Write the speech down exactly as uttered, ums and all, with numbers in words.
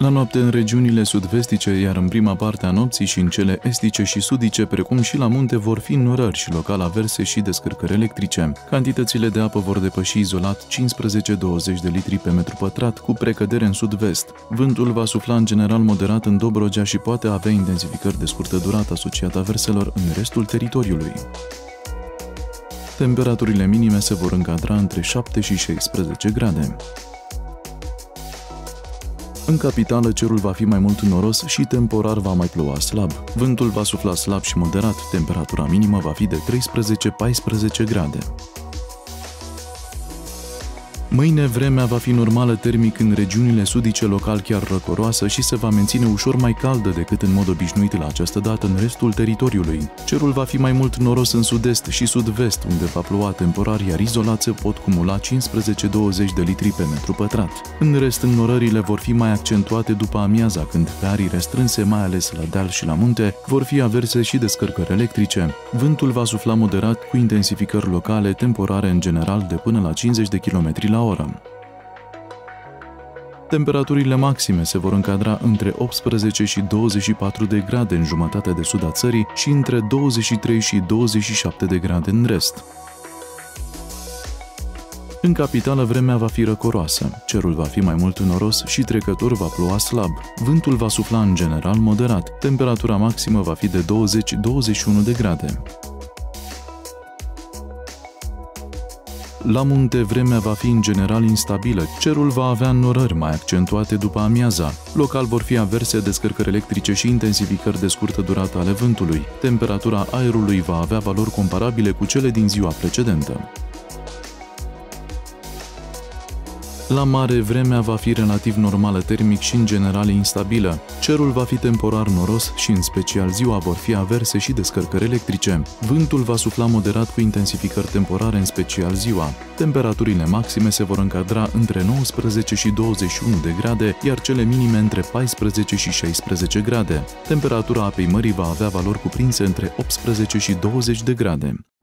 La noapte în regiunile sud-vestice, iar în prima parte a nopții și în cele estice și sudice, precum și la munte, vor fi înnorări și local averse și descărcări electrice. Cantitățile de apă vor depăși izolat cincisprezece douăzeci de litri pe metru pătrat, cu precădere în sud-vest. Vântul va sufla în general moderat în Dobrogea și poate avea intensificări de scurtă durată asociate averselor în restul teritoriului. Temperaturile minime se vor încadra între șapte și șaisprezece grade. În capitală, cerul va fi mai mult noros și temporar va mai ploua slab. Vântul va sufla slab și moderat, temperatura minimă va fi de treisprezece paisprezece grade. Mâine vremea va fi normală termic în regiunile sudice, local chiar răcoroasă, și se va menține ușor mai caldă decât în mod obișnuit la această dată în restul teritoriului. Cerul va fi mai mult noros în sud-est și sud-vest, unde va ploua temporar, iar izolat se pot cumula cincisprezece douăzeci de litri pe metru pătrat. În rest, înnorările vor fi mai accentuate după amiaza, când pe arii restrânse, mai ales la deal și la munte, vor fi averse și descărcări electrice. Vântul va sufla moderat, cu intensificări locale, temporare în general de până la cincizeci de kilometri la oră. Temperaturile maxime se vor încadra între optsprezece și douăzeci și patru de grade în jumătatea de sud a țării și între douăzeci și trei și douăzeci și șapte de grade în rest. În capitală, vremea va fi răcoroasă, cerul va fi mai mult noros și trecător va ploua slab. Vântul va sufla în general moderat, temperatura maximă va fi de douăzeci douăzeci și unu de grade. La munte, vremea va fi în general instabilă, cerul va avea înnorări mai accentuate după amiaza. Local vor fi averse, descărcări electrice și intensificări de scurtă durată ale vântului. Temperatura aerului va avea valori comparabile cu cele din ziua precedentă. La mare, vremea va fi relativ normală termic și în general instabilă. Cerul va fi temporar noros și în special ziua vor fi averse și descărcări electrice. Vântul va sufla moderat cu intensificări temporare, în special ziua. Temperaturile maxime se vor încadra între nouăsprezece și douăzeci și unu de grade, iar cele minime între paisprezece și șaisprezece grade. Temperatura apei mării va avea valori cuprinse între optsprezece și douăzeci de grade.